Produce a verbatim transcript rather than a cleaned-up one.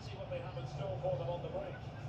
see what they have in store for them on the break.